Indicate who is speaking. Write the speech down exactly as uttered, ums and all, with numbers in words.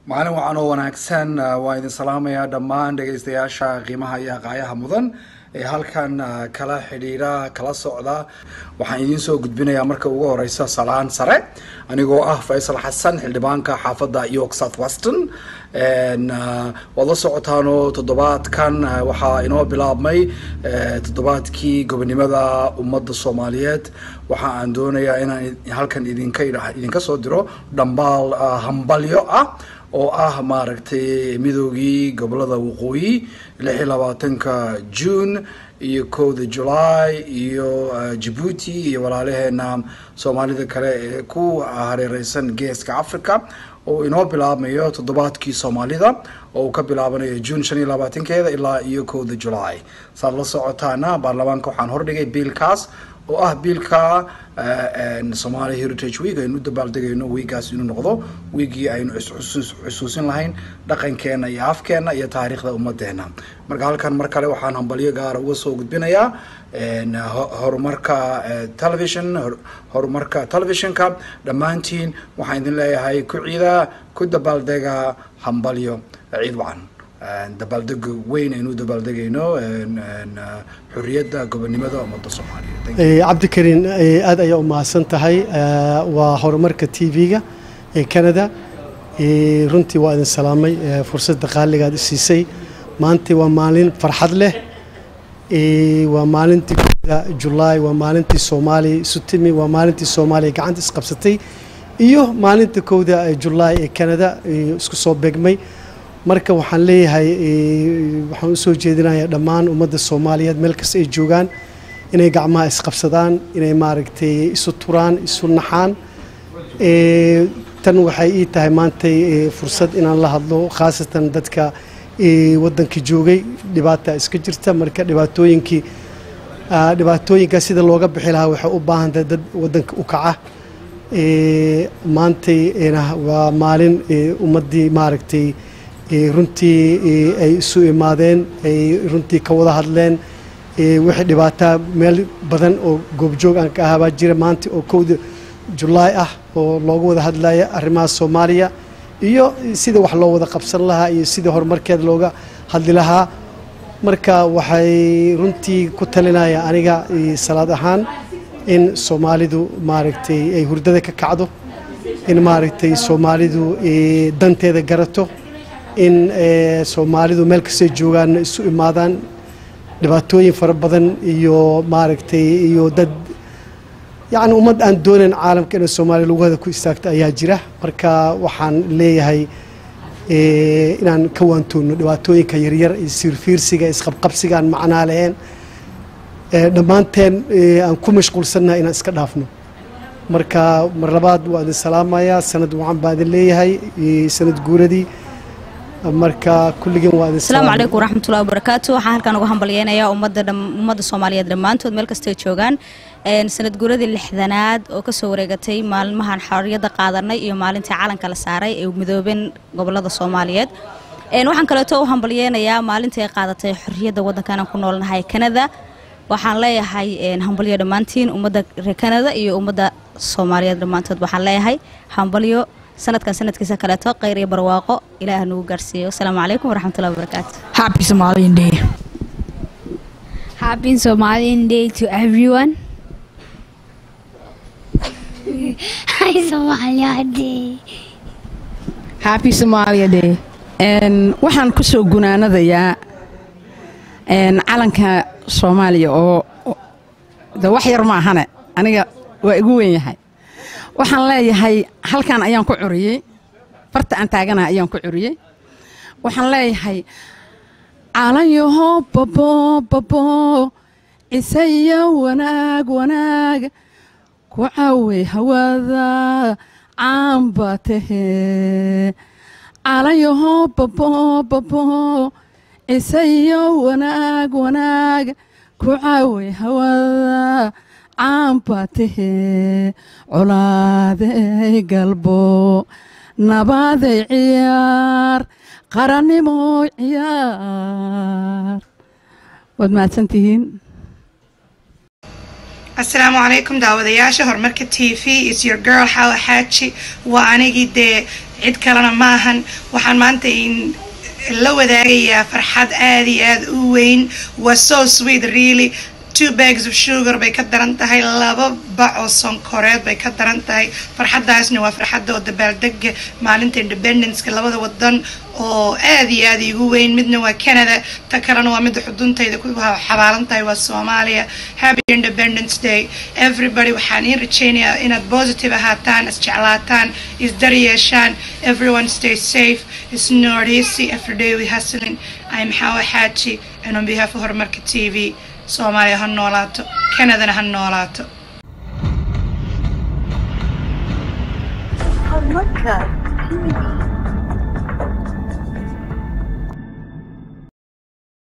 Speaker 1: maalin waxaan oo wanaagsan waa idin salaamayaa dhammaan dhageystayaasha qiimaha iyo qaayaha mudan ee halkan kala xidhiira kala socda. waxaan idin soo gudbinayaa marka ugu horeysa salaan sare anigoo ah Faisal Xasan xildhibaanka xaafadda York South Western. een wada socotaano toddobaadkan waxaa inoo bilaabmay toddobaadkii gobonimada ummadda Soomaaliyeed. waxa aan doonayaa inaan halkan idinka idinka soo diro dhambaal hambalyo ah oo ah maaragtay midoogii gobolada waqooyi lix iyo labaatanka June iyo kowda July iyo Djibouti iyo walaalaheena Soomaalida kale ee ku hareeraysan geeska Afrika oo inoo bilaabmayo toddobaadkii Soomaalida oo ka bilaabanayo June shan iyo labaatankeeda ilaa iyo kowda July. saad la socotaana baarlamaanka waxaan hordhigay biilkaas oo ah biilka Somali Heritage Week aynu dabaaldegayno weegaas inuu noqdo weegii aynu xusuusin lahayn dhaqankeena iyo afkeena iyo taariikhda ummadeena. marka halkan mar kale waxaan hambalyo gaar ah uga soo gudbinayaa horumarka television horumarka televisionka dhammaantiin waxaan idin leeyahay ku ciida ku dabaaldega hambalyo ciid wacan dabaaldeg weyn aynu dabaaldegayno xurriyadda gobonimada ummadda Soomaaliyeed.
Speaker 2: Cabdikariin aad ayaa u mahadsan tahay. waa horumarka T V-ga ee Canada. runtii waa idin salaamay fursadda qaaliga aad siisay. maanta waa maalin farxad leh. waa maalintii July waa maalintii Soomaali sutimi waa maalintii Soomaali gacanta isqabsatay iyo maalinta kowda July ee Canada isku soo beegmay. marka waxaan leeyahay waxaan u soo jeedinayaa dhammaan ummadda Soomaaliyeed meel kasta ay joogaan inay gacmaha isqabsadaan inay maaragtay isu turaan isu naxaan. tan waxay ii tahay maanta fursad inaan la hadlo khaasatan dadka waddanka joogay dhibaata iska jirta. marka dhibaatooyinkii dhibaatooyinka sida looga bixi lahaa waxay u baahan tahay dad waddanka u kaca. maanta waa maalin ummaddii maaragtay runtii ay isu imaadeen ay runtii ka wada hadleen wixii dhibaataa meel badan oo goobjoog aan ka ahaa baa jira maanta oo kowda July ah oo loogu wada hadlaya arrimaha Soomaaliya iyo sida wax loo wada qabsan lahaa iyo sida horumarkeeda looga hadli lahaa. marka waxay runtii ku talinaya aniga salaad ahaan in Soomaalidu maaragtay ay hurdada ka kacdo in maaragtay Soomaalidu danteeda garato in Soomaalidu meel kasta joogaan isu imaadaan. dhibaatooyin fara badan iyo maaragtay iyo dad yani ummad aan doonayn caalamka in Soomaaliya lagu hada ku istaagto ayaa jira. marka waxaan leeyahay inaan ka waantoono dhibaatooyinka yaryar iyo sirfiirsiga isqabqabsiga aan macnaa lahayn dhammaanteen aan ku mashquulsannahay inaan iska dhaafno. marka mar labaad waa idin salaamayaa sanad wacan baa idin leeyahay sanad guuradii. marka kulligeen waa idin
Speaker 3: Assalaamu calaykum waraxmatullaahi wabarakaatu. waxaan halkan uga hambalyeynaya ummadda ummadda Soomaaliyeed dhammaantood meel kasta ay joogaan een sanad guuradii lixdanaad oo ka soo wareegatay maalmahan xorriyadda qaadanay iyo maalintii calanka la saaray ee midoobeen gobolada Soomaaliyeed. een waxaan kale oo u hambalyeynayaa maalintii ay qaadatay xorriyadda waddankan ku noolnahay Canada. waxaan leeyahay een hambalyo dhammaantiin ummadda reer Canada iyo ummadda Soomaaliyeed dhammaantood waxaan leeyahay hambalyo sanadkan sanadkiisa kale to qeyr iyo barwaaqo ilaahay nagu gaarsiiyo. Assalaamu calaykum waraxmatullaahi wabarakaatu.
Speaker 4: Happy Somalian Day.
Speaker 5: Happy Somalian Day to everyone. Hi Somalia Day.
Speaker 4: Happy Somalia Day. En waxaan ku soo gunaanadayaa en calanka Soomaaliya oo da wax yar ma ahane aniga waa igu weyn yahay. waxaan leeyahay halkan ayaan ku curiyay farta aan taagana ayaan ku curiyay. waxaan leeyahay calan yaho babo babo isaya wanaag wanaag ku caaway hawada caambatahe calan yaho babo babo isaya wanaag wanaag ku caaway hawada caambatahe colaaday galbo nabaday ciyaar qarannimo ciyaar. waad mahadsantihiin.
Speaker 6: السلام عليكم داودياشة هرمركة تي في it's your girl حاوة حاتشي وأنا جد عيد كلنا معهن وحن مانتين اللو ذاقية فرحات آدي آد وين was so sweet really two bags of sugar bay ka daran tahay laba bac oo sonkoreed bay ka daran tahay farxadaasna waa farxada oo dabaaldega maalinta independence-ka labada wadan oo aad iyo aad igu weyn midna waa Canada ta kalena waa mid xuduntayda ku xabaalan tahay waa Soomaaliya happy independence day everybody waxaan in rajaynayaa inaad positive ahaataan isjeclaataan isdaryeeshaan everyone stay safe it's not easy every day we hustling I'm Hawa Hachi and on behalf of Horumarka T V Soomaaliya ha noolaato Canadana ha noolaato
Speaker 7: Horumarka T V